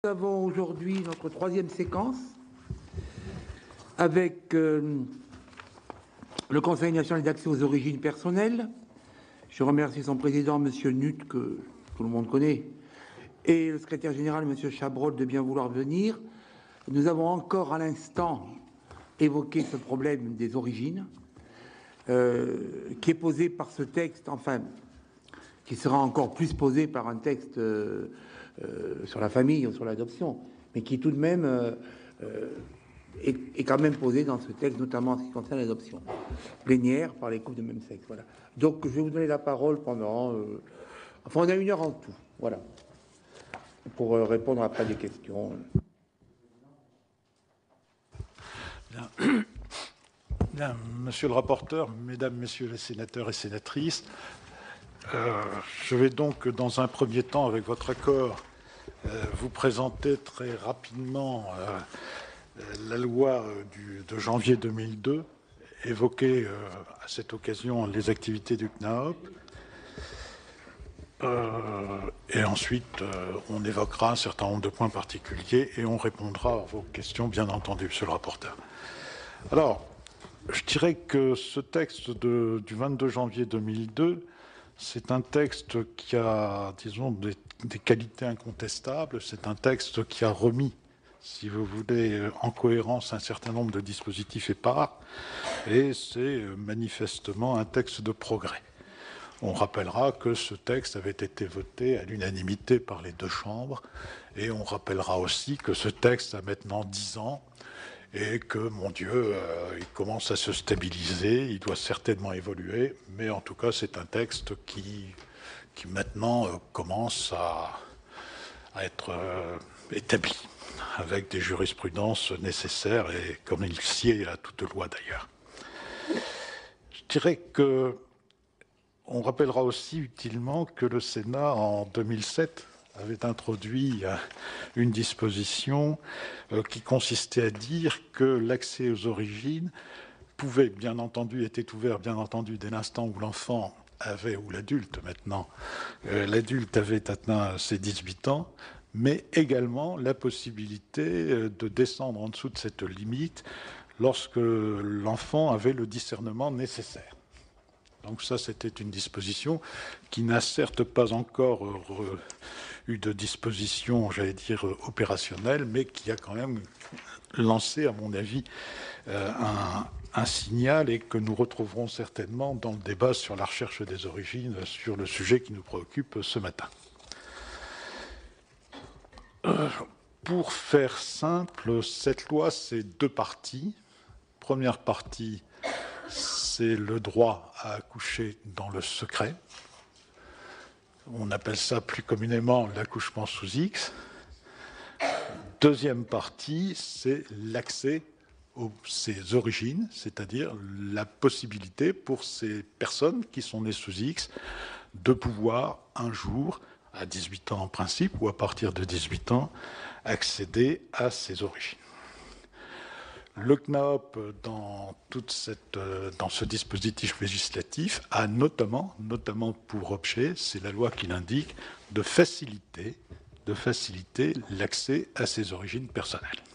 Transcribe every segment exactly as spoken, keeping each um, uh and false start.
Nous avons aujourd'hui notre troisième séquence avec euh, le Conseil national d'accès aux origines personnelles. Je remercie son président, M. Nutt, que tout le monde connaît, et le secrétaire général, M. Chabrol, de bien vouloir venir. Nous avons encore à l'instant évoqué ce problème des origines, euh, qui est posé par ce texte, enfin, qui sera encore plus posé par un texte euh, euh, sur la famille ou sur l'adoption, mais qui tout de même euh, euh, est, est quand même posé dans ce texte, notamment en ce qui concerne l'adoption plénière par les couples de même sexe. Voilà. Donc je vais vous donner la parole pendant... Euh, enfin, on a une heure en tout, voilà, pour euh, répondre après des questions. Bien. Bien, monsieur le rapporteur, mesdames, messieurs les sénateurs et sénatrices, euh, je vais donc, dans un premier temps, avec votre accord, euh, vous présenter très rapidement euh, la loi du, de janvier deux mille deux, évoquer euh, à cette occasion les activités du C N A O P. Euh, et ensuite, euh, on évoquera un certain nombre de points particuliers et on répondra à vos questions, bien entendu, monsieur le rapporteur. Alors, je dirais que ce texte de, du vingt-deux janvier deux mille deux, c'est un texte qui a, disons, des, des qualités incontestables. C'est un texte qui a remis, si vous voulez, en cohérence un certain nombre de dispositifs épars. Et c'est manifestement un texte de progrès. On rappellera que ce texte avait été voté à l'unanimité par les deux chambres. Et on rappellera aussi que ce texte a maintenant dix ans. Et que, mon Dieu, euh, il commence à se stabiliser, il doit certainement évoluer, mais en tout cas, c'est un texte qui, qui maintenant euh, commence à, à être euh, établi, avec des jurisprudences nécessaires, et comme il sied à toute loi d'ailleurs. Je dirais que on rappellera aussi utilement que le Sénat, en deux mille sept, avait introduit une disposition qui consistait à dire que l'accès aux origines pouvait, bien entendu, était ouvert, bien entendu, dès l'instant où l'enfant avait, ou l'adulte maintenant, euh, l'adulte avait atteint ses dix-huit ans, mais également la possibilité de descendre en dessous de cette limite lorsque l'enfant avait le discernement nécessaire. Donc ça, c'était une disposition qui n'a certes pas encore euh, eu de disposition, j'allais dire, opérationnelle, mais qui a quand même lancé, à mon avis, euh, un, un signal et que nous retrouverons certainement dans le débat sur la recherche des origines, sur le sujet qui nous préoccupe ce matin. Euh, pour faire simple, cette loi, c'est deux parties. Première partie, c'est le droit à accoucher dans le secret. On appelle ça plus communément l'accouchement sous X. Deuxième partie, c'est l'accès aux ses origines, c'est-à-dire la possibilité pour ces personnes qui sont nées sous X de pouvoir un jour, à dix-huit ans en principe, ou à partir de dix-huit ans, accéder à ces origines. Le C N A O P, dans, toute cette, dans ce dispositif législatif, a notamment, notamment pour objet, c'est la loi qui l'indique, de faciliter, de faciliter l'accès à ses origines personnelles.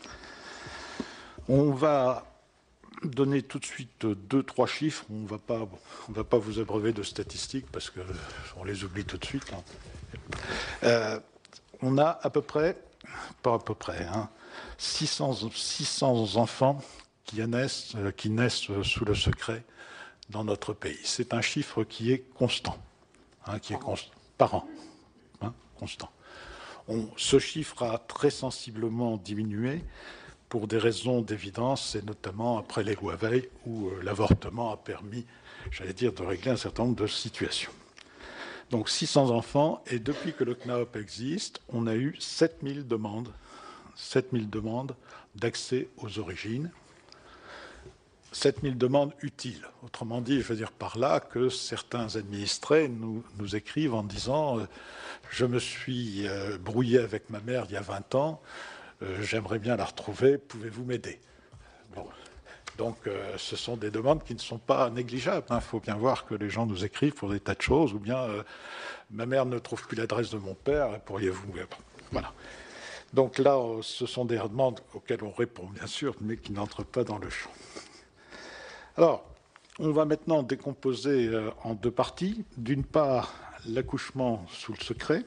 On va donner tout de suite deux, trois chiffres. On ne va pas, on va pas vous abreuver de statistiques parce qu'on les oublie tout de suite. Hein. Euh, on a à peu près, pas à peu près, hein, six cents, six cents enfants qui naissent, qui naissent sous le secret dans notre pays. C'est un chiffre qui est constant, hein, qui est constant par an, hein, constant. On, ce chiffre a très sensiblement diminué pour des raisons d'évidence, et notamment après les lois Veil, où euh, l'avortement a permis, j'allais dire, de régler un certain nombre de situations. Donc six cents enfants, et depuis que le C N A O P existe, on a eu sept mille demandes sept mille demandes d'accès aux origines, sept mille demandes utiles. Autrement dit, je veux dire par là que certains administrés nous, nous écrivent en disant euh, « Je me suis euh, brouillé avec ma mère il y a vingt ans, euh, j'aimerais bien la retrouver, pouvez-vous m'aider » Bon. Donc euh, ce sont des demandes qui ne sont pas négligeables. Il hein. faut bien voir que les gens nous écrivent pour des tas de choses, ou bien euh, « Ma mère ne trouve plus l'adresse de mon père, pourriez-vous... » Voilà. Donc là, ce sont des demandes auxquelles on répond, bien sûr, mais qui n'entrent pas dans le champ. Alors, on va maintenant décomposer en deux parties. D'une part, l'accouchement sous le secret.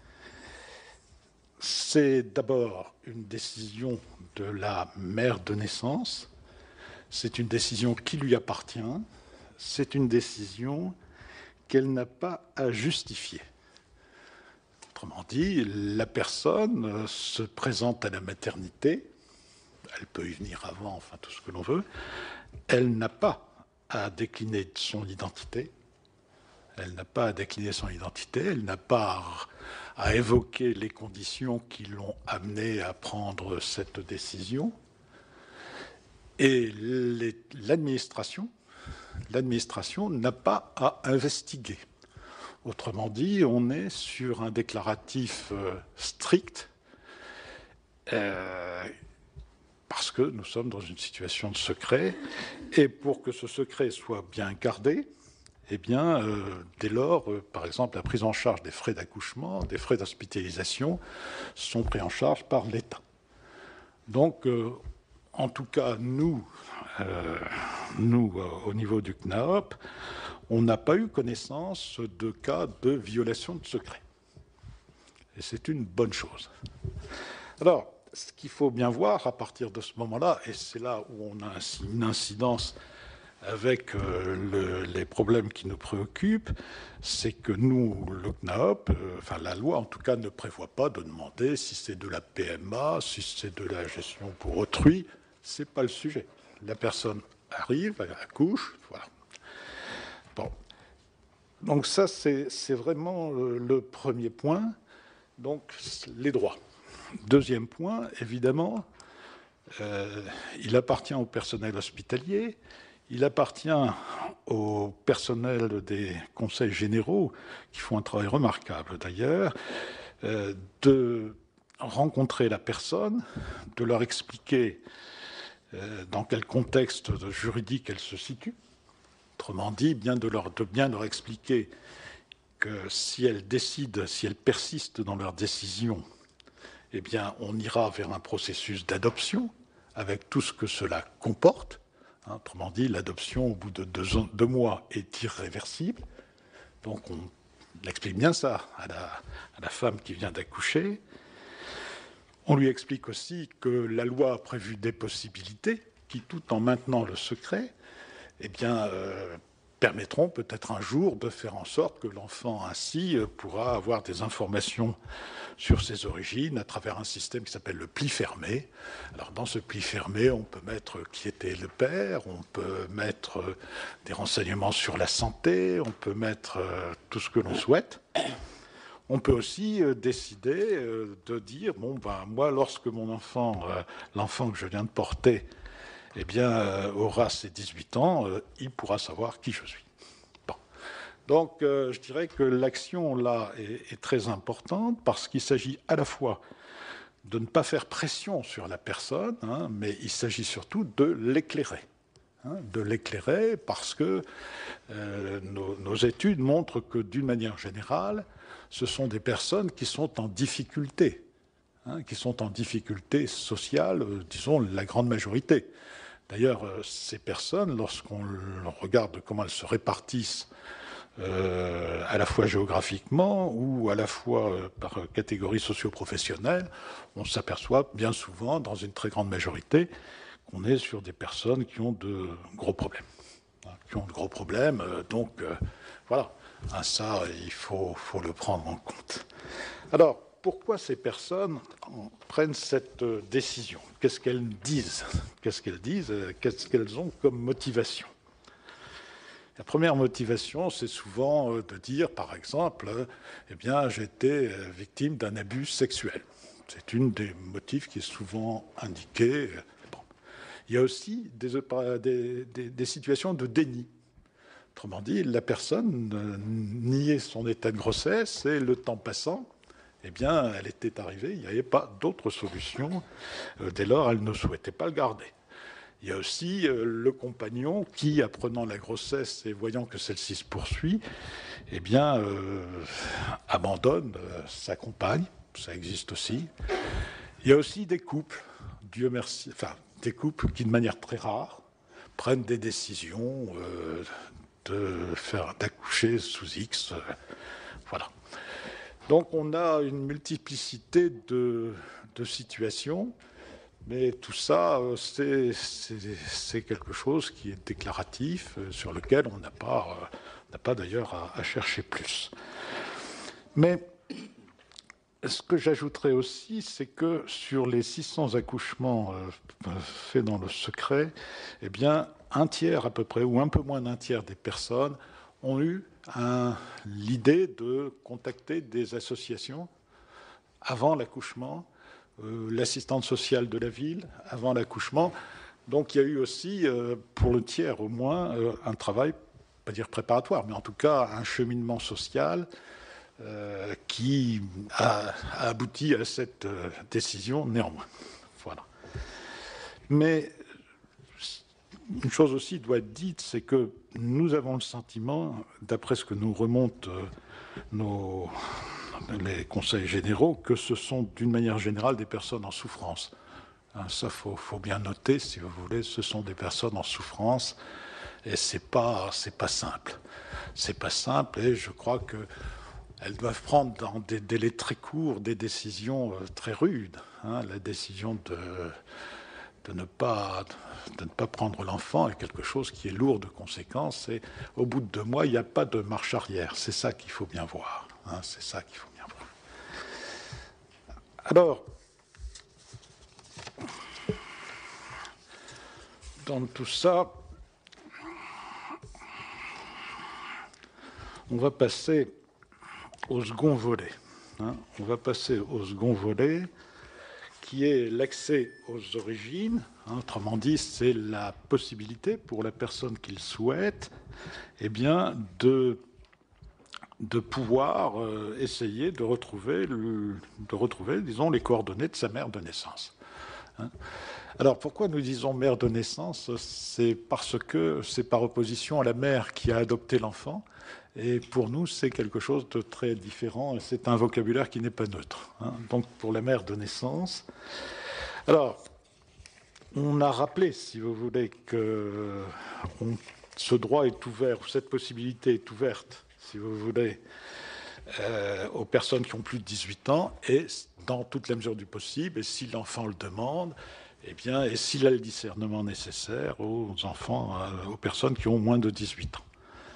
C'est d'abord une décision de la mère de naissance. C'est une décision qui lui appartient. C'est une décision qu'elle n'a pas à justifier. Autrement dit, la personne se présente à la maternité, elle peut y venir avant, enfin tout ce que l'on veut, elle n'a pas à décliner son identité, elle n'a pas à décliner son identité, elle n'a pas à évoquer les conditions qui l'ont amenée à prendre cette décision, et l'administration, l'administration n'a pas à investiguer. Autrement dit, on est sur un déclaratif euh, strict euh, parce que nous sommes dans une situation de secret et pour que ce secret soit bien gardé, eh bien, euh, dès lors, euh, par exemple, la prise en charge des frais d'accouchement, des frais d'hospitalisation sont pris en charge par l'État. Donc, euh, en tout cas, nous, euh, nous euh, au niveau du C N A O P, on n'a pas eu connaissance de cas de violation de secret. Et c'est une bonne chose. Alors, ce qu'il faut bien voir à partir de ce moment-là, et c'est là où on a ainsi une incidence avec euh, le, les problèmes qui nous préoccupent, c'est que nous, le C N A O P, euh, enfin la loi en tout cas ne prévoit pas de demander si c'est de la P M A, si c'est de la gestion pour autrui, c'est pas le sujet. La personne arrive, elle accouche, voilà. Bon. Donc ça, c'est vraiment le premier point, donc les droits. Deuxième point, évidemment, euh, il appartient au personnel hospitalier, il appartient au personnel des conseils généraux, qui font un travail remarquable d'ailleurs, euh, de rencontrer la personne, de leur expliquer euh, dans quel contexte juridique elle se situe. Autrement dit, bien de, leur, de bien leur expliquer que si elles décident, si elles persistent dans leur décision, eh bien, on ira vers un processus d'adoption avec tout ce que cela comporte. Hein, autrement dit, l'adoption au bout de deux, ans, deux mois est irréversible. Donc, on explique bien ça à la, à la femme qui vient d'accoucher. On lui explique aussi que la loi a prévu des possibilités qui, tout en maintenant le secret, eh bien, euh, permettront peut-être un jour de faire en sorte que l'enfant ainsi euh, pourra avoir des informations sur ses origines à travers un système qui s'appelle le pli fermé. Alors dans ce pli fermé, on peut mettre qui était le père, on peut mettre euh, des renseignements sur la santé, on peut mettre euh, tout ce que l'on souhaite. On peut aussi euh, décider euh, de dire, bon, ben, moi, lorsque mon enfant, euh, l'enfant que je viens de porter, eh bien, euh, aura ses dix-huit ans, euh, il pourra savoir qui je suis. Bon. Donc, euh, je dirais que l'action, là, est, est très importante parce qu'il s'agit à la fois de ne pas faire pression sur la personne, hein, mais il s'agit surtout de l'éclairer. Hein, de l'éclairer parce que euh, nos, nos études montrent que, d'une manière générale, ce sont des personnes qui sont en difficulté, hein, qui sont en difficulté sociale, euh, disons la grande majorité. D'ailleurs, euh, ces personnes, lorsqu'on regarde comment elles se répartissent euh, à la fois géographiquement ou à la fois euh, par catégorie socio-professionnelle, on s'aperçoit bien souvent, dans une très grande majorité, qu'on est sur des personnes qui ont de gros problèmes. Hein, qui ont de gros problèmes, euh, donc euh, voilà, hein, ça, il faut, faut le prendre en compte. Alors, pourquoi ces personnes prennent cette décision? Qu'est-ce qu'elles disent? Qu'est-ce qu'elles disent? Qu'est-ce qu'elles ont comme motivation? La première motivation, c'est souvent de dire, par exemple, eh bien, j'ai été victime d'un abus sexuel. C'est une des motifs qui est souvent indiqué. Bon. Il y a aussi des, des, des, des situations de déni. Autrement dit, la personne niait son état de grossesse et le temps passant, eh bien, elle était arrivée, il n'y avait pas d'autre solution. Dès lors, elle ne souhaitait pas le garder. Il y a aussi euh, le compagnon qui, apprenant la grossesse et voyant que celle-ci se poursuit, eh bien, euh, abandonne euh, sa compagne. Ça existe aussi. Il y a aussi des couples, Dieu merci, enfin, des couples qui, de manière très rare, prennent des décisions euh, de faire d'accoucher sous X. Euh, voilà. Donc, on a une multiplicité de, de situations, mais tout ça, c'est, c'est, c'est quelque chose qui est déclaratif, sur lequel on n'a pas, euh, n'a pas d'ailleurs à, à chercher plus. Mais ce que j'ajouterais aussi, c'est que sur les six cents accouchements euh, faits dans le secret, eh bien, un tiers à peu près, ou un peu moins d'un tiers des personnes ont eu un, l'idée de contacter des associations avant l'accouchement, euh, l'assistante sociale de la ville avant l'accouchement. Donc il y a eu aussi, euh, pour le tiers au moins, euh, un travail, pas dire préparatoire, mais en tout cas un cheminement social Euh, qui a, a abouti à cette euh, décision néanmoins. Voilà. Mais une chose aussi doit être dite, c'est que nous avons le sentiment, d'après ce que nous remontent euh, nos, les conseils généraux, que ce sont d'une manière générale des personnes en souffrance. Hein, ça, il faut, faut bien noter, si vous voulez, ce sont des personnes en souffrance, et c'est pas, c'est pas simple. C'est pas simple, et je crois que elles doivent prendre dans des délais très courts des décisions très rudes. Hein. La décision de, de, ne pas, de ne pas prendre l'enfant est quelque chose qui est lourd de conséquences. Et au bout de deux mois, il n'y a pas de marche arrière. C'est ça qu'il faut bien voir. Hein. C'est ça qu'il faut bien voir. Alors, dans tout ça, on va passer au second volet. Hein. On va passer au second volet, qui est l'accès aux origines. Hein. Autrement dit, c'est la possibilité pour la personne qui le souhaite, eh bien, de, de pouvoir euh, essayer de retrouver, le, de retrouver, disons, les coordonnées de sa mère de naissance. Hein. Alors, pourquoi nous disons mère de naissance? C'est parce que c'est par opposition à la mère qui a adopté l'enfant. Et pour nous, c'est quelque chose de très différent. C'est un vocabulaire qui n'est pas neutre. Hein. Donc, pour la mère de naissance. Alors, on a rappelé, si vous voulez, que on, ce droit est ouvert, ou cette possibilité est ouverte, si vous voulez, euh, aux personnes qui ont plus de dix-huit ans, et dans toute la mesure du possible, et si l'enfant le demande, eh bien, et s'il a le discernement nécessaire aux enfants, aux personnes qui ont moins de dix-huit ans.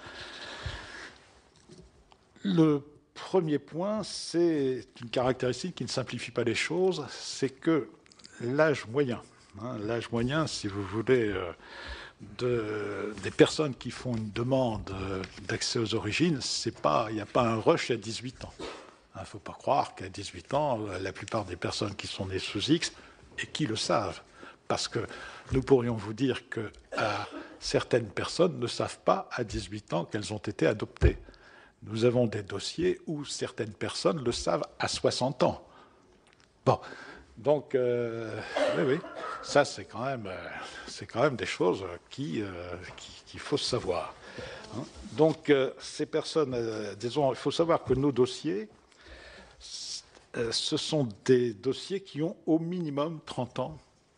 Le premier point, c'est une caractéristique qui ne simplifie pas les choses, c'est que l'âge moyen, hein, l'âge moyen, si vous voulez, euh, de, des personnes qui font une demande d'accès aux origines, c'est pas, il n'y a pas un rush à dix-huit ans. Il ne faut pas croire qu'à dix-huit ans, la plupart des personnes qui sont nées sous X, et qui le savent, parce que nous pourrions vous dire que euh, certaines personnes ne savent pas à dix-huit ans qu'elles ont été adoptées. Nous avons des dossiers où certaines personnes le savent à soixante ans. Bon, donc, euh, oui, oui, ça c'est quand même, euh, c'est quand même des choses qui, euh, qui, qu'il faut savoir. Hein. Donc, euh, ces personnes, euh, disons, il faut savoir que nos dossiers, euh, ce sont des dossiers qui ont au minimum trente ans,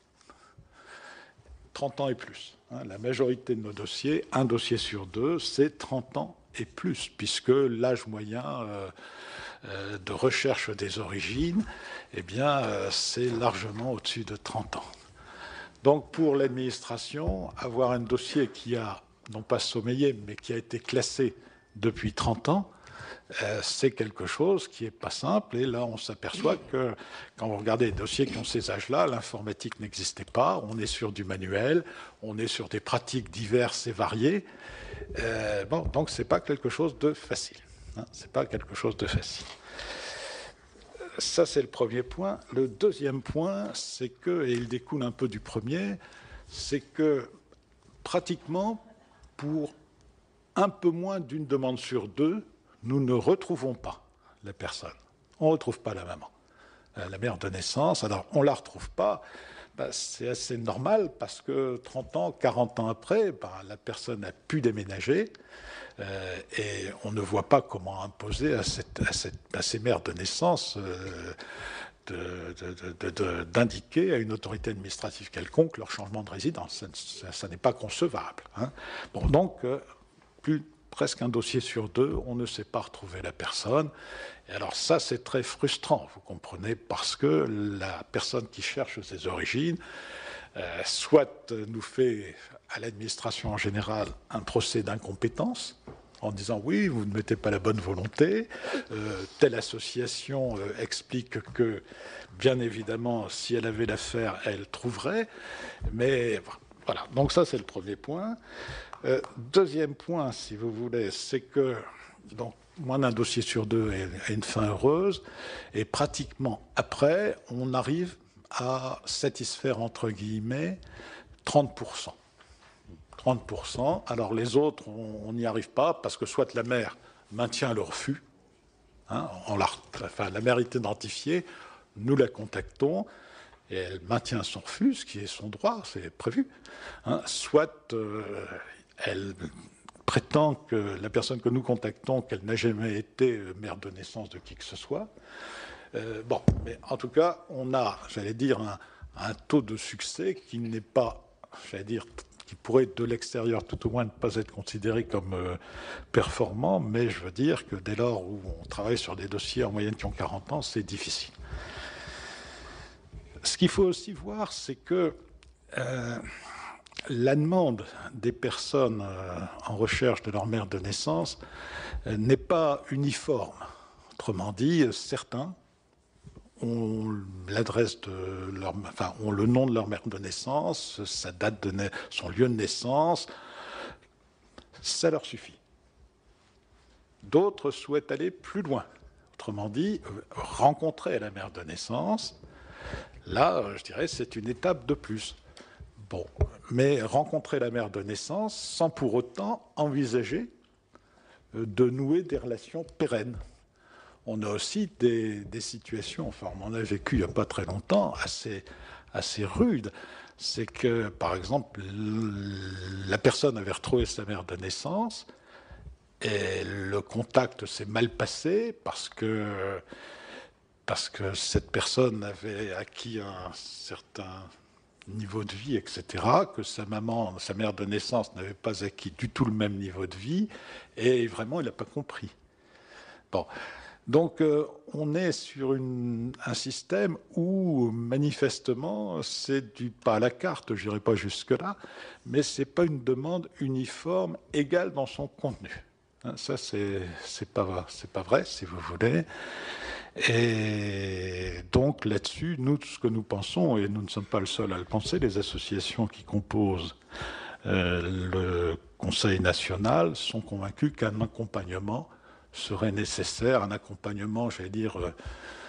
trente ans et plus. Hein. La majorité de nos dossiers, un dossier sur deux, c'est trente ans et plus, puisque l'âge moyen euh, euh, de recherche des origines, eh bien, euh, c'est largement au-dessus de trente ans. Donc, pour l'administration, avoir un dossier qui a, non pas sommeillé, mais qui a été classé depuis trente ans, euh, c'est quelque chose qui n'est pas simple. Et là, on s'aperçoit que quand vous regardez les dossiers qui ont ces âges-là, l'informatique n'existait pas, on est sur du manuel, on est sur des pratiques diverses et variées. Euh, bon, donc, ce n'est pas quelque chose de facile. Hein, c'est pas quelque chose de facile. Ça, c'est le premier point. Le deuxième point, c'est que, et il découle un peu du premier, c'est que pratiquement, pour un peu moins d'une demande sur deux, nous ne retrouvons pas la personne. On ne retrouve pas la maman, la mère de naissance. Alors, on ne la retrouve pas. Ben, c'est assez normal parce que trente ans, quarante ans après, ben, la personne a pu déménager euh, et on ne voit pas comment imposer à, cette, à, cette, à ces mères de naissance euh, d'indiquer à une autorité administrative quelconque leur changement de résidence. Ça, ça, ça n'est pas concevable. Hein. Bon, donc, euh, plus, presque un dossier sur deux, on ne sait pas retrouver la personne. Et alors ça, c'est très frustrant, vous comprenez, parce que la personne qui cherche ses origines, euh, soit nous fait à l'administration en général un procès d'incompétence, en disant oui, vous ne mettez pas la bonne volonté, euh, telle association euh, explique que, bien évidemment, si elle avait l'affaire, elle trouverait, mais voilà, donc ça c'est le premier point. Euh, deuxième point, si vous voulez, c'est que donc, moins d'un dossier sur deux a une fin heureuse, et pratiquement après, on arrive à satisfaire, entre guillemets, trente pour cent. trente pour cent. Alors les autres, on n'y arrive pas parce que soit la mère maintient le refus, hein, on la, enfin, la mère est identifiée, nous la contactons et elle maintient son refus, ce qui est son droit, c'est prévu. Hein, soit euh, elle prétend que la personne que nous contactons, qu'elle n'a jamais été mère de naissance de qui que ce soit. Euh, bon, mais en tout cas, on a, j'allais dire, un, un taux de succès qui n'est pas, j'allais dire, qui pourrait de l'extérieur tout au moins ne pas être considéré comme euh, performant, mais je veux dire que dès lors où on travaille sur des dossiers en moyenne qui ont quarante ans, c'est difficile. Ce qu'il faut aussi voir, c'est que euh, la demande des personnes euh, en recherche de leur mère de naissance euh, n'est pas uniforme. Autrement dit, certains ont l'adresse de leur, enfin, ont le nom de leur mère de naissance, sa date de na... son lieu de naissance, ça leur suffit. D'autres souhaitent aller plus loin. Autrement dit, rencontrer la mère de naissance, là, je dirais, c'est une étape de plus. Bon, mais rencontrer la mère de naissance sans pour autant envisager de nouer des relations pérennes. On a aussi des, des situations, enfin on en a vécu il n'y a pas très longtemps, assez, assez rudes. C'est que, par exemple, la personne avait retrouvé sa mère de naissance et le contact s'est mal passé parce que, parce que cette personne avait acquis un certain niveau de vie, et cetera, que sa maman, sa mère de naissance n'avait pas acquis du tout le même niveau de vie et vraiment, il n'a pas compris. Bon. Donc, euh, on est sur une, un système où, manifestement, c'est du pas à la carte, je n'irai pas jusque-là, mais ce n'est pas une demande uniforme, égale dans son contenu. Hein, ça, c'est c'est pas, c'est pas vrai, si vous voulez. Et donc, là-dessus, nous, ce que nous pensons, et nous ne sommes pas le seul à le penser, les associations qui composent euh, le Conseil national sont convaincues qu'un accompagnement serait nécessaire, un accompagnement, j'allais dire, euh,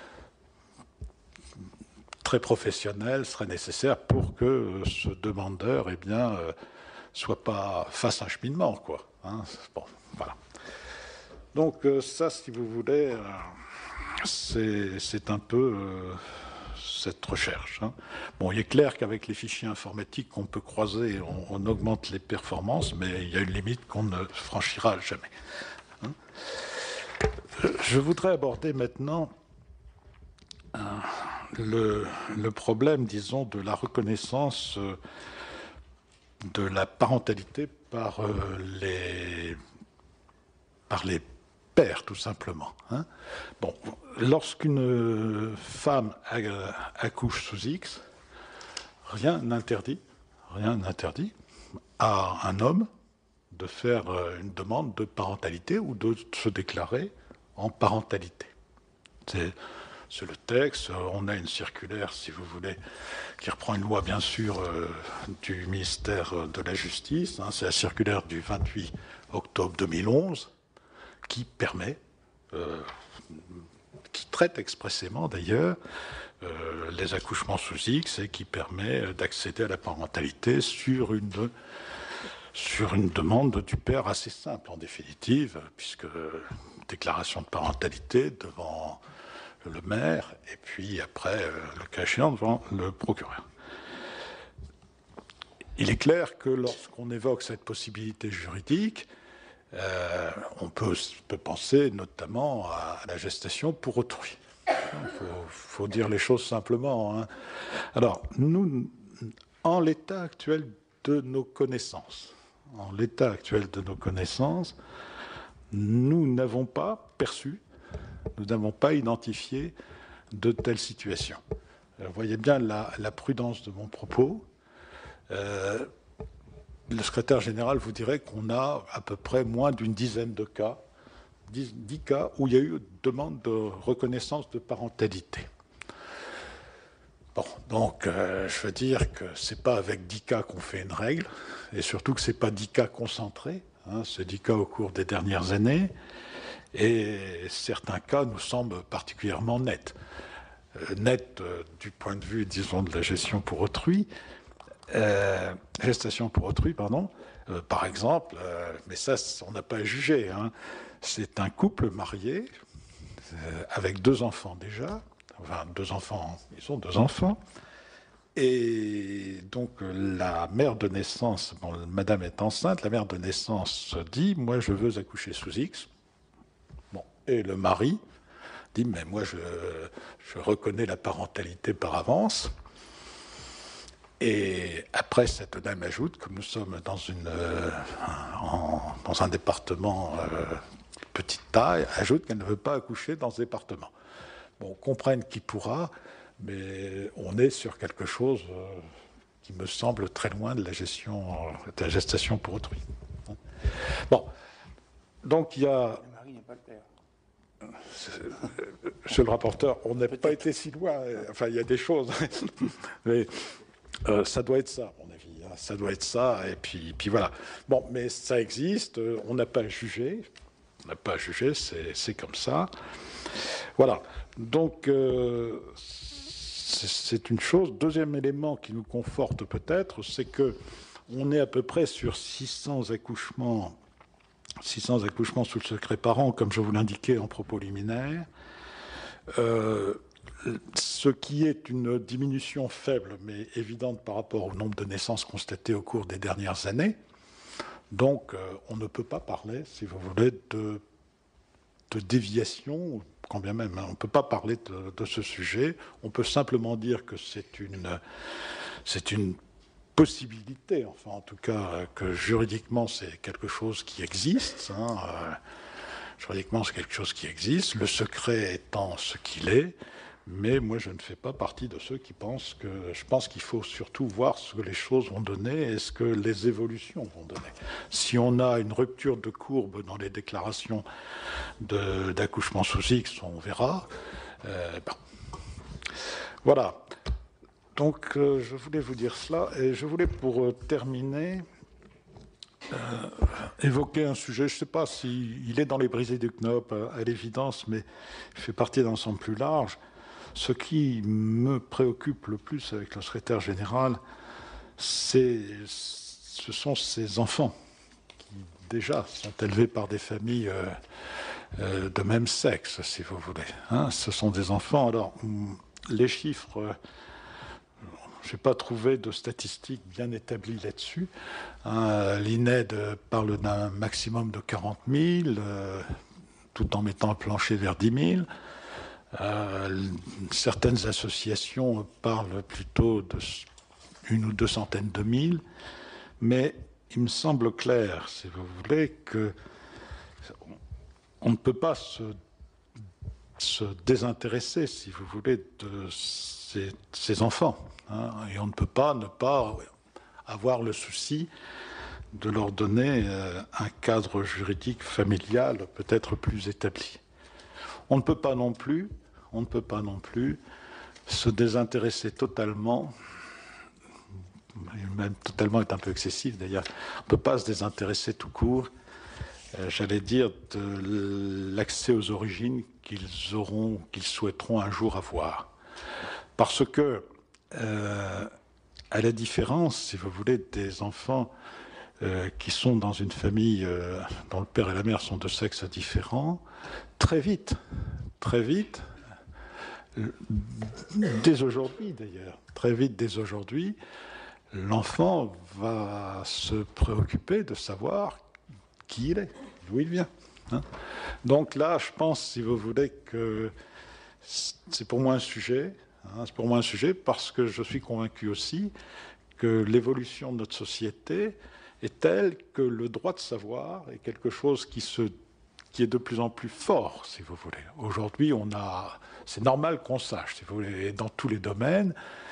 très professionnel serait nécessaire pour que euh, ce demandeur, eh bien, euh, soit pas fasse un cheminement, quoi. Hein. Bon, voilà. Donc euh, ça, si vous voulez, euh, c'est un peu euh, cette recherche. Hein. Bon, il est clair qu'avec les fichiers informatiques qu'on peut croiser, on, on augmente les performances, mais il y a une limite qu'on ne franchira jamais. Hein. Je voudrais aborder maintenant euh, le, le problème, disons, de la reconnaissance euh, de la parentalité par, euh, les, par les pères, tout simplement. Hein. Bon, lorsqu'une femme accouche sous X, rien n'interdit, rien n'interdit à un homme de faire une demande de parentalité ou de se déclarer en parentalité. C'est le texte. On a une circulaire, si vous voulez, qui reprend une loi, bien sûr, euh, du ministère de la Justice. Hein, c'est la circulaire du vingt-huit octobre deux mille onze qui permet, euh, qui traite expressément d'ailleurs euh, les accouchements sous X et qui permet d'accéder à la parentalité sur une sur une demande du père assez simple, en définitive, puisque déclaration de parentalité devant le maire, et puis après, le cas échéant, devant le procureur. Il est clair que lorsqu'on évoque cette possibilité juridique, euh, on peut, peut penser notamment à la gestation pour autrui. Il faut, faut dire les choses simplement. Hein. Alors, nous, en l'état actuel de nos connaissances, en l'état actuel de nos connaissances, nous n'avons pas perçu, nous n'avons pas identifié de telles situations. Vous voyez bien la, la prudence de mon propos. Euh, le secrétaire général vous dirait qu'on a à peu près moins d'une dizaine de cas, dix, dix cas où il y a eu demande de reconnaissance de parentalité. Bon, donc euh, je veux dire que ce n'est pas avec dix cas qu'on fait une règle, et surtout que ce n'est pas dix cas concentrés, hein, c'est dix cas au cours des dernières années, et certains cas nous semblent particulièrement nets. Euh, nets euh, du point de vue, disons, de la gestion pour autrui, euh, gestation pour autrui, pardon, euh, par exemple, euh, mais ça, on n'a pas à juger, hein, c'est un couple marié, euh, avec deux enfants déjà, enfin deux enfants, ils ont deux enfants, et donc la mère de naissance, bon, madame est enceinte, la mère de naissance dit, moi je veux accoucher sous X, bon, et le mari dit, mais moi je, je reconnais la parentalité par avance, et après cette dame ajoute que nous sommes dans, une, euh, en, dans un département euh, petite taille, ajoute qu'elle ne veut pas accoucher dans ce département. Bon, on comprenne qui pourra, mais on est sur quelque chose euh, qui me semble très loin de la gestion, euh, de la gestation pour autrui. Bon, donc il y a... Le mari n'est pas le père. Monsieur le rapporteur, on n'a pas été si loin. Enfin, il y a des choses, mais euh, ça doit être ça, à mon avis. Hein. Ça doit être ça, et puis, puis voilà. Bon, mais ça existe. On n'a pas jugé. On n'a pas jugé. C'est comme ça. Voilà. Donc, euh, c'est une chose. Deuxième élément qui nous conforte peut-être, c'est que on est à peu près sur six cents accouchements, six cents accouchements sous le secret par an, comme je vous l'indiquais en propos liminaire. Euh, ce qui est une diminution faible, mais évidente par rapport au nombre de naissances constatées au cours des dernières années. Donc, euh, on ne peut pas parler, si vous voulez, de, de déviation, quand bien même, hein, on ne peut pas parler de, de ce sujet. On peut simplement dire que c'est une, c'est une possibilité, enfin, en tout cas, que juridiquement, c'est quelque chose qui existe. Hein, euh, juridiquement, c'est quelque chose qui existe, le secret étant ce qu'il est. Mais moi, je ne fais pas partie de ceux qui pensent que... Je pense qu'il faut surtout voir ce que les choses vont donner et ce que les évolutions vont donner. Si on a une rupture de courbe dans les déclarations d'accouchement sous X, on verra. Euh, bon. Voilà. Donc, euh, je voulais vous dire cela. Et je voulais, pour euh, terminer, euh, évoquer un sujet. Je ne sais pas s'il si est dans les brisées du Knopp, à, à l'évidence, mais il fait partie d'un ensemble plus large. Ce qui me préoccupe le plus avec le secrétaire général, ce sont ces enfants qui déjà sont élevés par des familles euh, euh, de même sexe, si vous voulez. Hein, ce sont des enfants. Alors, les chiffres, euh, je n'ai pas trouvé de statistiques bien établies là-dessus. Hein, L'I N E D parle d'un maximum de quarante mille, euh, tout en mettant un plancher vers dix mille. Euh, certaines associations parlent plutôt d'une ou deux centaines de mille, mais il me semble clair, si vous voulez, que on ne peut pas se, se désintéresser, si vous voulez, de ces, ces enfants, hein, et on ne peut pas ne pas avoir le souci de leur donner euh, un cadre juridique familial peut-être plus établi. On ne peut pas non plus, on ne peut pas non plus se désintéresser totalement, même totalement est un peu excessif d'ailleurs, on ne peut pas se désintéresser tout court, euh, j'allais dire, de l'accès aux origines qu'ils auront, qu'ils souhaiteront un jour avoir. Parce que, euh, à la différence, si vous voulez, des enfants euh, qui sont dans une famille euh, dont le père et la mère sont de sexes différents, très vite, très vite, dès aujourd'hui d'ailleurs, très vite dès aujourd'hui, l'enfant va se préoccuper de savoir qui il est, d'où il vient. Hein. Donc là, je pense, si vous voulez, que c'est pour moi un sujet, hein, c'est pour moi un sujet parce que je suis convaincu aussi que l'évolution de notre société est telle que le droit de savoir est quelque chose qui, se, qui est de plus en plus fort, si vous voulez. Aujourd'hui, on a, c'est normal qu'on sache, si vous voulez, dans tous les domaines.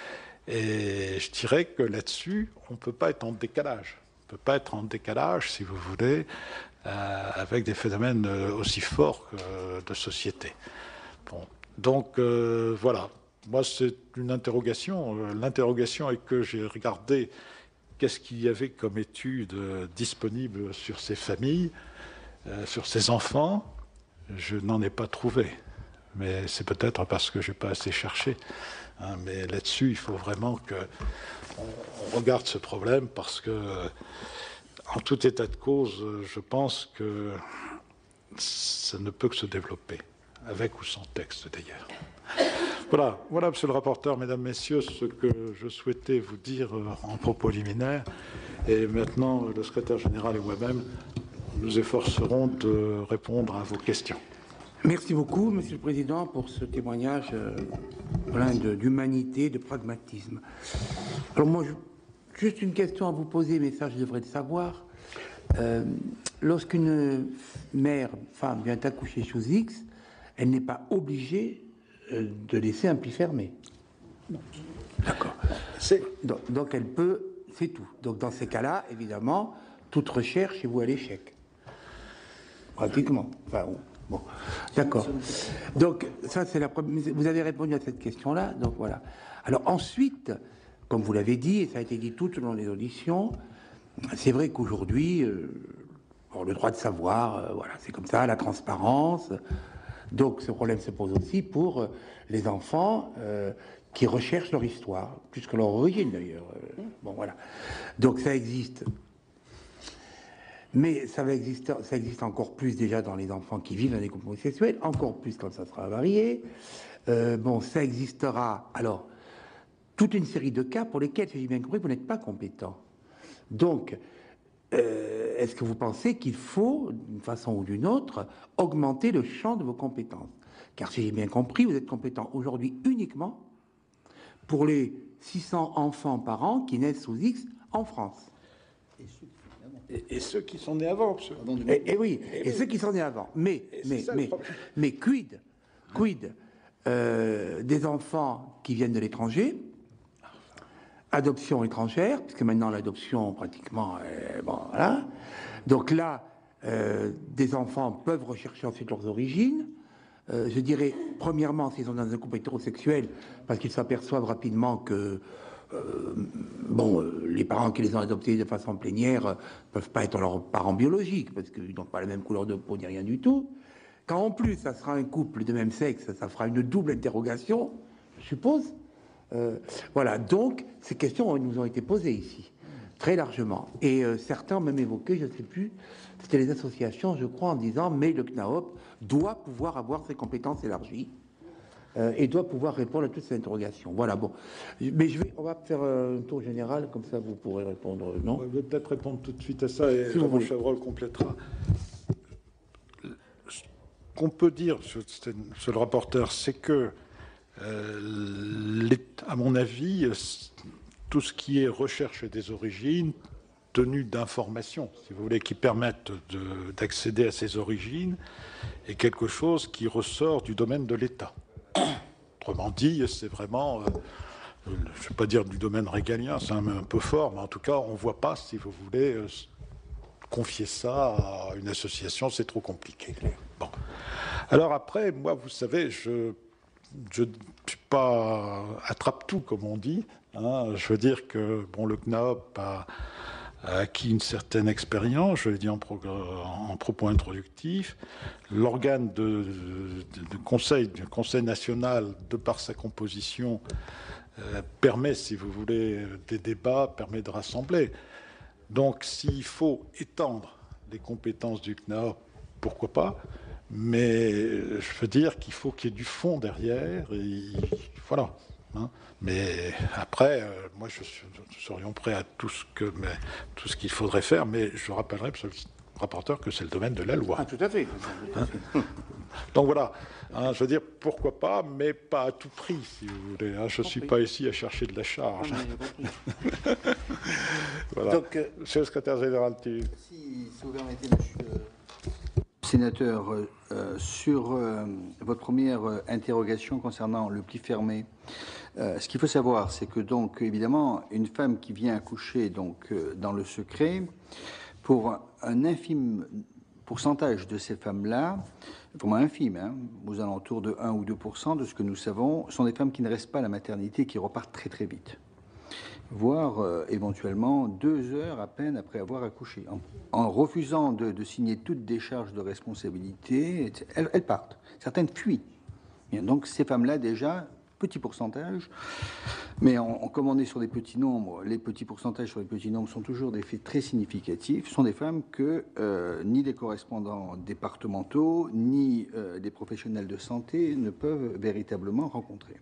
Et je dirais que là-dessus, on ne peut pas être en décalage. On ne peut pas être en décalage, si vous voulez, euh, avec des phénomènes aussi forts euh, de société. Bon. Donc, euh, voilà. Moi, c'est une interrogation. L'interrogation est que j'ai regardé qu'est-ce qu'il y avait comme études disponibles sur ces familles, euh, sur ces enfants. Je n'en ai pas trouvé. Mais c'est peut-être parce que je n'ai pas assez cherché. Hein, mais là-dessus, il faut vraiment qu'on regarde ce problème parce que, en tout état de cause, je pense que ça ne peut que se développer, avec ou sans texte d'ailleurs. Voilà, voilà, monsieur le rapporteur, mesdames, messieurs, ce que je souhaitais vous dire en propos liminaire. Et maintenant, le secrétaire général et moi-même nous efforcerons de répondre à vos questions. Merci beaucoup, Monsieur le Président, pour ce témoignage euh, plein d'humanité, de, de pragmatisme. Alors moi, je, juste une question à vous poser, mais ça, je devrais le savoir. Euh, Lorsqu'une mère, femme, vient accoucher sous X, elle n'est pas obligée euh, de laisser un pli fermé. Non. D'accord. Donc, donc elle peut, c'est tout. Donc dans ces cas-là, évidemment, toute recherche est vouée à l'échec. Pratiquement. Enfin, bon, d'accord. Donc, ça, c'est la première. Vous avez répondu à cette question-là, donc voilà. Alors, ensuite, comme vous l'avez dit, et ça a été dit tout au long des auditions, c'est vrai qu'aujourd'hui, euh, bon, le droit de savoir, euh, voilà, c'est comme ça, la transparence. Donc, ce problème se pose aussi pour euh, les enfants euh, qui recherchent leur histoire, plus que leur origine d'ailleurs. Euh, bon, voilà. Donc, ça existe. Mais ça, va exister, ça existe encore plus déjà dans les enfants qui vivent dans des couples homosexuels, encore plus quand ça sera varié. Euh, bon, ça existera. Alors, toute une série de cas pour lesquels, si j'ai bien compris, vous n'êtes pas compétent. Donc, euh, est-ce que vous pensez qu'il faut, d'une façon ou d'une autre, augmenter le champ de vos compétences? Car si j'ai bien compris, vous êtes compétent aujourd'hui uniquement pour les six cents enfants par an qui naissent sous X en France. Et, et ceux qui sont nés avant. Ceux... Et, et oui, et, et oui. Ceux qui sont nés avant. Mais, mais, mais, mais quid, quid euh, des enfants qui viennent de l'étranger, adoption étrangère, puisque maintenant l'adoption pratiquement, euh, bon voilà. Donc là, euh, des enfants peuvent rechercher ensuite leurs origines. Euh, je dirais, premièrement, s'ils sont dans un couple hétérosexuel, parce qu'ils s'aperçoivent rapidement que Euh, bon, euh, les parents qui les ont adoptés de façon plénière euh, peuvent pas être leurs parents biologiques parce qu'ils n'ont pas la même couleur de peau ni rien du tout. Quand en plus ça sera un couple de même sexe, ça fera une double interrogation, je suppose. Euh, voilà, donc ces questions nous ont été posées ici très largement et euh, certains ont même évoqué, je ne sais plus, c'était les associations, je crois, en disant mais le C N A O P doit pouvoir avoir ses compétences élargies. Euh, et doit pouvoir répondre à toutes ces interrogations. Voilà, bon. Mais je vais, on va faire un tour général, comme ça vous pourrez répondre, non? Je vais peut-être répondre tout de suite à ça, et si Jean Chabrol complétera. Ce qu'on peut dire, monsieur le rapporteur, c'est que, euh, à mon avis, tout ce qui est recherche des origines, tenue d'informations, si vous voulez, qui permettent d'accéder à ces origines, est quelque chose qui ressort du domaine de l'État. Autrement dit, c'est vraiment, euh, je ne vais pas dire du domaine régalien, c'est un, un peu fort, mais en tout cas, on ne voit pas, si vous voulez, euh, confier ça à une association, c'est trop compliqué. Bon. Alors après, moi, vous savez, je ne suis pas attrape-tout, comme on dit. Hein. Je veux dire que bon, le C N A O P a, a acquis une certaine expérience, je l'ai dit en, pro, en propos introductif. L'organe de, de, de conseil, du Conseil national, de par sa composition, euh, permet, si vous voulez, des débats, permet de rassembler. Donc, s'il faut étendre les compétences du C N A O P, pourquoi pas, mais je veux dire qu'il faut qu'il y ait du fond derrière, et voilà. Hein. Mais après, euh, moi, je suis, nous serions prêts à tout ce que, mais, tout ce qu'il faudrait faire, mais je rappellerai, monsieur le rapporteur, que c'est le domaine de la loi. Ah, tout à fait. Hein. Donc voilà, hein, je veux dire, pourquoi pas, mais pas à tout prix, si vous voulez. Hein. Je ne suis pas ici à chercher de la charge. Ah, Voilà. Donc, euh, Monsieur le secrétaire général, tu... Si, si vous permettez, monsieur le sénateur, euh, sur euh, votre première euh, interrogation concernant le pli fermé, euh, ce qu'il faut savoir, c'est que, donc, évidemment, une femme qui vient accoucher donc, euh, dans le secret, pour un, un infime pourcentage de ces femmes-là, vraiment infime, hein, aux alentours de un ou deux pour cent de ce que nous savons, sont des femmes qui ne restent pas à la maternité et qui repartent très très vite, voire euh, éventuellement deux heures à peine après avoir accouché. En, en refusant de, de signer toute décharge de responsabilité, elles, elles partent. Certaines fuient. Et donc ces femmes-là, déjà, petit pourcentage, mais en, en, comme on est sur des petits nombres, les petits pourcentages sur les petits nombres sont toujours des faits très significatifs, sont des femmes que euh, ni les correspondants départementaux, ni euh, des professionnels de santé ne peuvent véritablement rencontrer.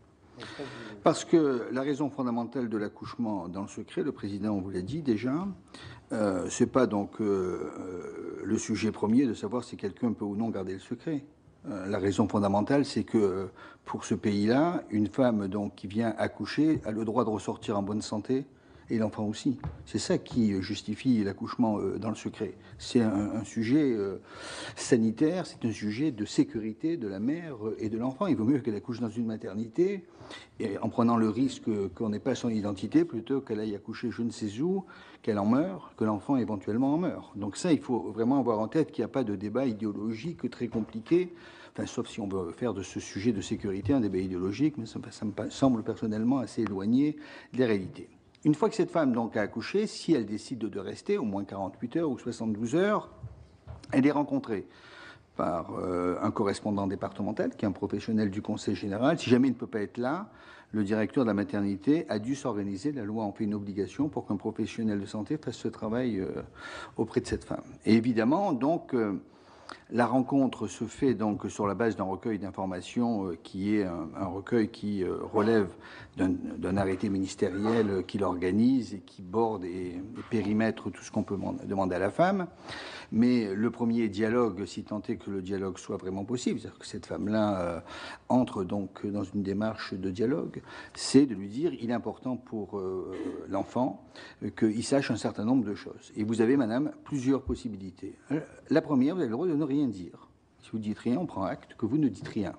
Parce que la raison fondamentale de l'accouchement dans le secret, le président vous l'a dit déjà, euh, c'est pas donc euh, le sujet premier de savoir si quelqu'un peut ou non garder le secret. Euh, la raison fondamentale, c'est que pour ce pays-là, une femme donc qui vient accoucher a le droit de ressortir en bonne santé, et l'enfant aussi. C'est ça qui justifie l'accouchement euh, dans le secret. C'est un, un sujet euh, sanitaire, c'est un sujet de sécurité de la mère et de l'enfant. Il vaut mieux qu'elle accouche dans une maternité, et en prenant le risque qu'on n'ait pas son identité, plutôt qu'elle aille accoucher je ne sais où, qu'elle en meure, que l'enfant éventuellement en meure. Donc ça, il faut vraiment avoir en tête qu'il n'y a pas de débat idéologique très compliqué, enfin, sauf si on veut faire de ce sujet de sécurité un débat idéologique, mais ça, ça me semble personnellement assez éloigné des réalités. Une fois que cette femme donc a accouché, si elle décide de rester au moins quarante-huit heures ou soixante-douze heures, elle est rencontrée par euh, un correspondant départemental qui est un professionnel du conseil général. Si jamais il ne peut pas être là, le directeur de la maternité a dû s'organiser. La loi en fait une obligation pour qu'un professionnel de santé fasse ce travail euh, auprès de cette femme. Et évidemment, donc, euh, la rencontre se fait donc sur la base d'un recueil d'informations euh, qui est un, un recueil qui euh, relève d'un arrêté ministériel euh, qui l'organise et qui borde et, et périmètre tout ce qu'on peut demander à la femme. Mais le premier dialogue, si tant est que le dialogue soit vraiment possible, c'est-à-dire que cette femme-là euh, entre donc dans une démarche de dialogue, c'est de lui dire il est important pour euh, l'enfant euh, qu'il sache un certain nombre de choses. Et vous avez, madame, plusieurs possibilités. La première, vous avez le droit de ne rien dire. Si vous dites rien, on prend acte que vous ne dites rien.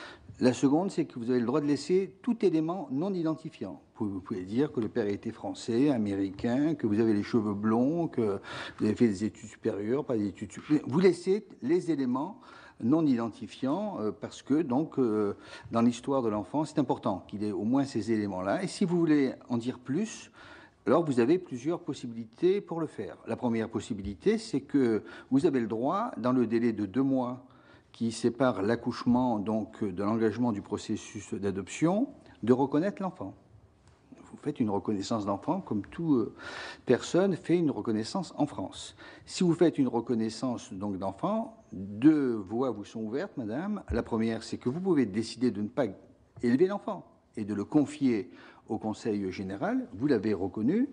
La seconde, c'est que vous avez le droit de laisser tout élément non identifiant. Vous pouvez dire que le père était français, américain, que vous avez les cheveux blonds, que vous avez fait des études supérieures, pas des études supérieures. Vous laissez les éléments non identifiants euh, parce que, donc, euh, dans l'histoire de l'enfant, c'est important qu'il ait au moins ces éléments-là. Et si vous voulez en dire plus, alors vous avez plusieurs possibilités pour le faire. La première possibilité, c'est que vous avez le droit, dans le délai de deux mois, qui sépare l'accouchement donc de l'engagement du processus d'adoption, de reconnaître l'enfant. Vous faites une reconnaissance d'enfant comme toute euh, personne fait une reconnaissance en France. Si vous faites une reconnaissance donc d'enfant, deux voies vous sont ouvertes, madame. La première, c'est que vous pouvez décider de ne pas élever l'enfant et de le confier au Conseil général. Vous l'avez reconnu.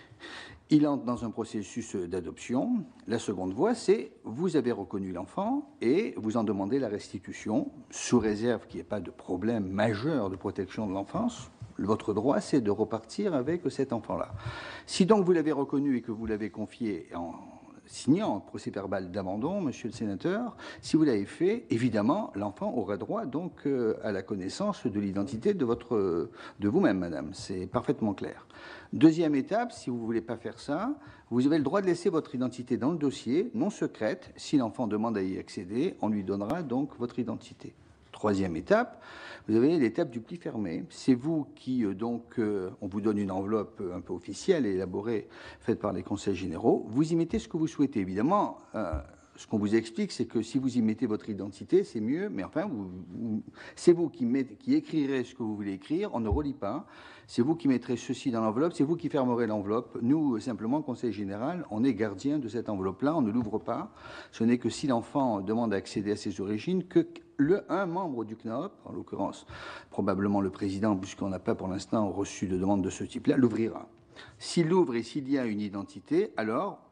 Il entre dans un processus d'adoption. La seconde voie, c'est vous avez reconnu l'enfant et vous en demandez la restitution, sous réserve qu'il n'y ait pas de problème majeur de protection de l'enfance. Votre droit, c'est de repartir avec cet enfant-là. Si donc vous l'avez reconnu et que vous l'avez confié en signant un procès-verbal d'abandon, monsieur le sénateur, si vous l'avez fait, évidemment, l'enfant aura droit donc euh, à la connaissance de l'identité de, votre, de vous-même, madame. C'est parfaitement clair. Deuxième étape, si vous ne voulez pas faire ça, vous avez le droit de laisser votre identité dans le dossier, non secrète. Si l'enfant demande à y accéder, on lui donnera donc votre identité. Troisième étape, vous avez l'étape du pli fermé. C'est vous qui, euh, donc, euh, on vous donne une enveloppe un peu officielle et élaborée, faite par les conseils généraux. Vous y mettez ce que vous souhaitez. Évidemment, euh, ce qu'on vous explique, c'est que si vous y mettez votre identité, c'est mieux, mais enfin, vous, vous, c'est vous qui, mettez, qui écrirez ce que vous voulez écrire, on ne relit pas. C'est vous qui mettrez ceci dans l'enveloppe, c'est vous qui fermerez l'enveloppe. Nous, simplement, Conseil général, on est gardien de cette enveloppe-là, on ne l'ouvre pas. Ce n'est que si l'enfant demande à accéder à ses origines que le, un membre du C N O P, en l'occurrence probablement le président, puisqu'on n'a pas pour l'instant reçu de demande de ce type-là, l'ouvrira. S'il l'ouvre et s'il y a une identité, alors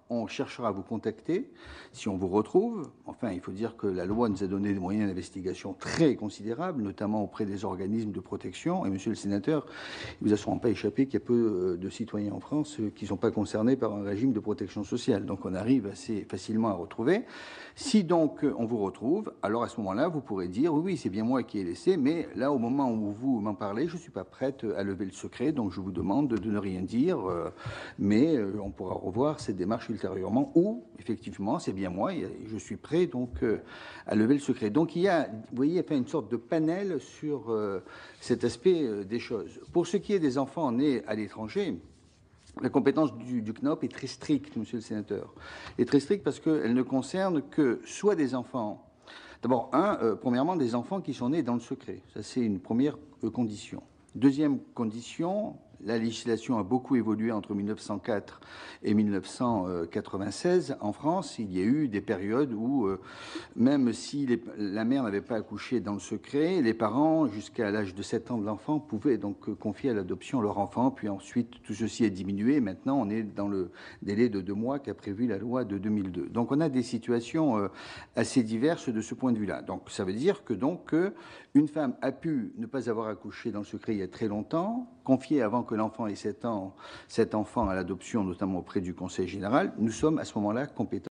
on cherchera à vous contacter si on vous retrouve. Enfin, il faut dire que la loi nous a donné des moyens d'investigation très considérables, notamment auprès des organismes de protection. Et monsieur le sénateur, il ne vous a sûrement pas échappé qu'il y a peu de citoyens en France qui ne sont pas concernés par un régime de protection sociale. Donc on arrive assez facilement à retrouver. Si donc on vous retrouve, alors à ce moment-là, vous pourrez dire oui, oui, c'est bien moi qui ai laissé, mais là, au moment où vous m'en parlez, je ne suis pas prête à lever le secret, donc je vous demande de ne rien dire, euh, mais euh, on pourra revoir cette démarche ultérieurement, ou effectivement, c'est bien moi, et je suis prêt donc euh, à lever le secret. Donc il y a, vous voyez, enfin, une sorte de panel sur euh, cet aspect euh, des choses. Pour ce qui est des enfants nés à l'étranger, la compétence du, du C N O P est très stricte, monsieur le sénateur. Elle est très stricte parce qu'elle ne concerne que soit des enfants. D'abord, un, euh, premièrement, des enfants qui sont nés dans le secret. Ça, c'est une première euh, condition. Deuxième condition, la législation a beaucoup évolué entre mille neuf cent quatre et mille neuf cent quatre-vingt-seize. En France, il y a eu des périodes où, euh, même si les, la mère n'avait pas accouché dans le secret, les parents, jusqu'à l'âge de sept ans de l'enfant, pouvaient donc confier à l'adoption leur enfant. Puis ensuite, tout ceci est diminué. Maintenant, on est dans le délai de deux mois qu'a prévu la loi de deux mille deux. Donc, on a des situations euh, assez diverses de ce point de vue-là. Donc, ça veut dire que donc euh, une femme a pu ne pas avoir accouché dans le secret il y a très longtemps, confier avant que l'enfant ait sept ans, cet enfant à l'adoption, notamment auprès du Conseil général. Nous sommes à ce moment-là compétents